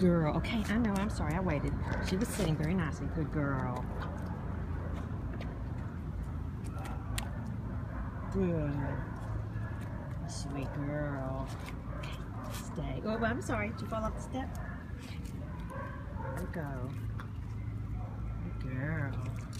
girl. Okay, I know. I'm sorry. I waited. She was sitting very nicely. Good girl. Good. Sweet girl. Okay, stay. Oh, I'm sorry. Did you fall off the step? There we go. Good girl.